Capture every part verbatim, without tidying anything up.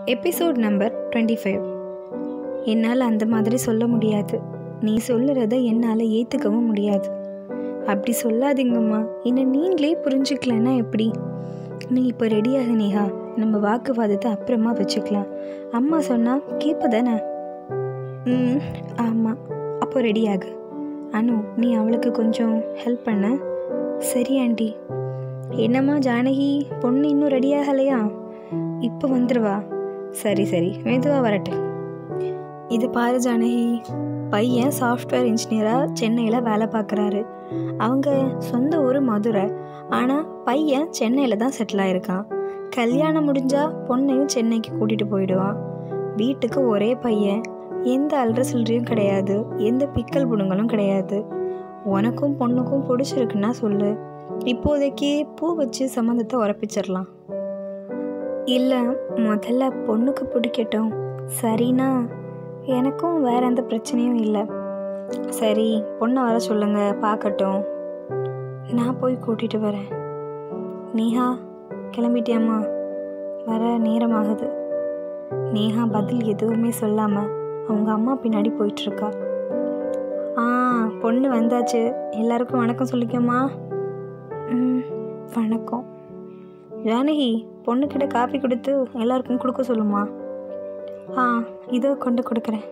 Episode number twenty five. என்னால் அந்த மாதிரி சொல்ல முடியாது. நீ சொல்லுறத என்னால் ஏற்றுக்கவும் முடியாது. அப்படி சொல்லாதீங்கம்மா. என்னை நீங்களே புரிஞ்சுக்கலன்னா எப்படி? நீ இப்போ ரெடியாக நேஹா. நம்ம வாக்குவாதத்தை அப்புறமா வச்சுக்கலாம். அம்மா சொன்னால் கேட்ப தானே? ம் ஆமாம். அப்போ ரெடியாக. அனு, நீ அவளுக்கு கொஞ்சம் ஹெல்ப் பண்ண. சரி ஆண்டி. என்னம்மா ஜானகி, பொண்ணு இன்னும் ரெடியாகலையா? இப்போ வந்துடுவா. சரி சரி, மெதுவாக வரட்டு. இது பாரு ஜானகி, பையன் சாஃப்ட்வேர் இன்ஜினியராக சென்னையில் வேலை பார்க்குறாரு. அவங்க சொந்த ஊர் மதுரை. ஆனால் பையன் சென்னையில் தான் செட்டில் ஆகிருக்கான். கல்யாணம் முடிஞ்சால் பொண்ணையும் சென்னைக்கு கூட்டிகிட்டு போயிடுவான். வீட்டுக்கு ஒரே பையன். எந்த அல்ற சில்லறையும் கிடையாது, எந்த பிக்கல் புடுங்களும் கிடையாது. உனக்கும் பொண்ணுக்கும் பிடிச்சிருக்குன்னா சொல்லு. இப்போதைக்கு பூ வச்சு சம்மந்தத்தை உரப்பிச்சிடலாம். இல்லை, முதல்ல பொண்ணுக்கு பிடிக்கட்டும். சரிண்ணா, எனக்கும் வேற எந்த பிரச்சனையும் இல்லை. சரி, பொண்ணை வர சொல்லுங்க, பார்க்கட்டும். நான் போய் கூட்டிகிட்டு வரேன். நேஹா, கிளம்பிட்டியாம்மா? வர நேரமாகுது. நேஹா பதில் எதுவுமே சொல்லாமல் அவங்க அம்மா பின்னாடி போயிட்டுருக்கா. ஆ, பொண்ணு வந்தாச்சு. எல்லாருக்கும் வணக்கம் சொல்லிக்கோமா. ம், வணக்கம். ஜானகி, பொண்ணுக்கிட்ட காஃபி கொடுத்து எல்லாருக்கும் கொடுக்க சொல்லுமா. ஆ, இதோ கொண்டு கொடுக்குறேன்.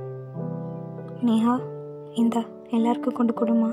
நேஹா, இந்தா எல்லாருக்கும் கொண்டு கொடுமா.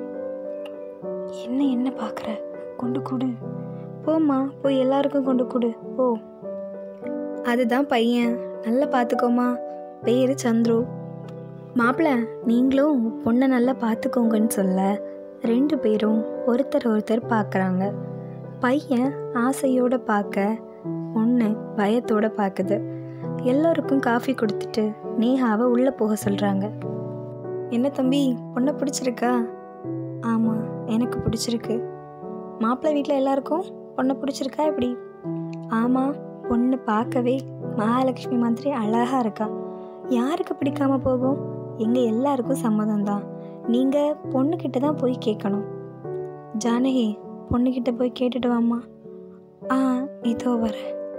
என்ன என்ன பார்க்குற? கொண்டு கொடு. போம்மா, போய் எல்லாருக்கும் கொண்டு கொடு, போ. அதுதான் பையன், நல்லா பார்த்துக்கோமா. பேர் சந்துரு. மாப்பிள்ள, நீங்களும் பொண்ணை நல்லா பார்த்துக்கோங்கன்னு சொல்ல ரெண்டு பேரும் ஒருத்தர் ஒருத்தர் பார்க்குறாங்க. பையன் ஆசையோடு பார்க்க, பொண்ணு பயத்தோடு பார்க்குது. எல்லோருக்கும் காஃபி கொடுத்துட்டு நேஹாவை உள்ளே போக சொல்கிறாங்க. என்ன தம்பி, பொண்ணை பிடிச்சிருக்கா? ஆமாம், எனக்கு பிடிச்சிருக்கு. மாப்பிள்ளை வீட்டில் எல்லாருக்கும் பொண்ணை பிடிச்சிருக்கா எப்படி? ஆமாம், பொண்ணு பார்க்கவே மகாலட்சுமி மாதிரி அழகாக இருக்கா. யாருக்கு பிடிக்காம போகும்? எங்கள் எல்லாருக்கும் சம்மதம் தான். நீங்கள் பொண்ணுக்கிட்ட தான் போய் கேட்கணும். ஜானகி, பொண்ணுக்கிட்ட போய் கேட்டுட்டு வாம்மா. ஆ, இதோ வர.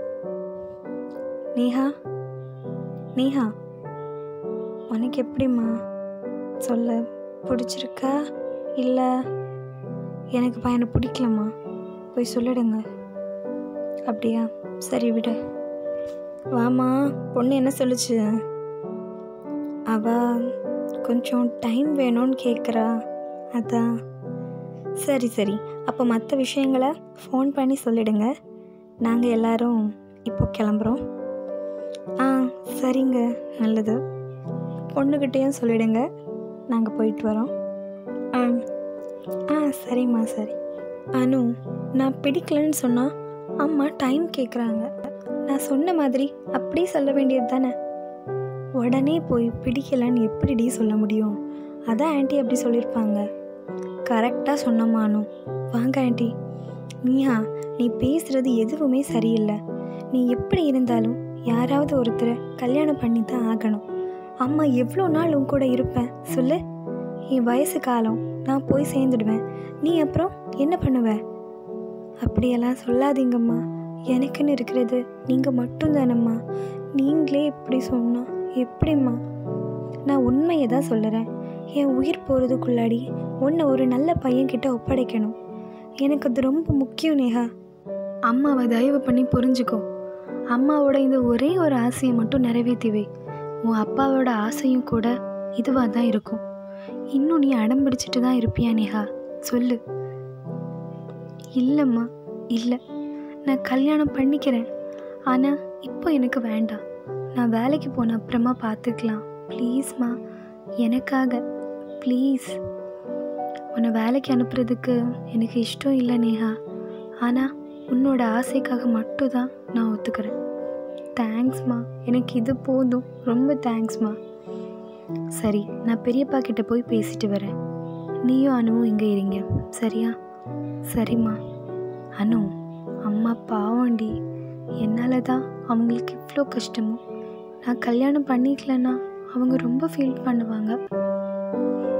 நேஹா, நேஹா, உனக்கு எப்படிம்மா? சொல்ல, பிடிச்சிருக்கா இல்லை எனக்கு பையனை பிடிக்கலம்மா? போய் சொல்லிடுங்க. அப்படியா? சரி விடு. வாம்மா, பொண்ணு என்ன சொல்லுச்சு? அவ கொஞ்சம் டைம் வேணும்னு கேட்குறா, அதான். சரி சரி, அப்போ மற்ற விஷயங்களை ஃபோன் பண்ணி சொல்லிடுங்க. நாங்கள் எல்லோரும் இப்போ கிளம்புறோம். ஆ, சரிங்க, நல்லது. பொண்ணுக்கிட்டேயும் சொல்லிடுங்க, நாங்கள் போயிட்டு வரோம். ஆ ஆ சரிம்மா, சரி. அனு, நான் பிடிக்கலன்னு சொன்னால் அம்மா டைம் கேட்குறாங்க. நான் சொன்ன மாதிரி அப்படியே சொல்ல வேண்டியது தானே. உடனே போய் பிடிக்கலன்னு எப்படிடி சொல்ல முடியும்? அதான் ஆண்டி அப்படி சொல்லியிருப்பாங்க. கரெக்டாக சொன்னமானு. வாங்க ஆண்டி. நீஹா, நீ பேசுகிறது எதுவுமே சரியில்லை. நீ எப்படி இருந்தாலும் யாராவது ஒருத்தரை கல்யாணம் பண்ணி தான் ஆகணும். அம்மா எவ்வளோ நாள் உன் கூட இருப்பேன் சொல்லு? என் வயசு காலம், நான் போய் சேர்ந்துடுவேன். நீ அப்புறம் என்ன பண்ணுவ? அப்படியெல்லாம் சொல்லாதீங்கம்மா. எனக்குன்னு இருக்கிறது நீங்கள் மட்டும்தானம்மா. நீங்களே இப்படி சொன்னா எப்படிம்மா? நான் உண்மையை தான் சொல்லுறேன். என் உயிர் போகிறதுக்குள்ளாடி உன்னை ஒரு நல்ல பையன்கிட்ட ஒப்படைக்கணும். எனக்கு அது ரொம்ப முக்கியம் நேஹா. அம்மாவை தயவு பண்ணி புரிஞ்சுக்கோ. அம்மாவோட இந்த ஒரே ஒரு ஆசையை மட்டும் நிறைவேற்றிவை. உன் அப்பாவோட ஆசையும் கூட இதுவாக தான் இருக்கும். இன்னும் நீ அடம் பிடிச்சிட்டு தான் இருப்பியா நேஹா? சொல்லு. இல்லைம்மா, இல்லை, நான் கல்யாணம் பண்ணிக்கிறேன். ஆனால் இப்போ எனக்கு வேண்டாம். நான் வேலைக்கு போன அப்புறமா பார்த்துக்கலாம். ப்ளீஸ்மா, எனக்காக ப்ளீஸ். உன்னை வேலைக்கு அனுப்புறதுக்கு எனக்கு இஷ்டம் இல்லை நேஹா. ஆனால் உன்னோட ஆசைக்காக மட்டும்தான் நான் ஒத்துக்கிறேன். தேங்க்ஸ்மா, எனக்கு இது போதும். ரொம்ப தேங்க்ஸ்மா. சரி, நான் பெரியப்பா கிட்ட போய் பேசிட்டு வரேன். நீயும் அனுவும் இங்கே இருங்க, சரியா? சரிம்மா. அனு, அம்மா பாவண்டி. என்னால் தான் அவங்களுக்கு இவ்வளோ கஷ்டமும். நான் கல்யாணம் பண்ணிக்கலன்னா அவங்க ரொம்ப ஃபீல் பண்ணுவாங்க.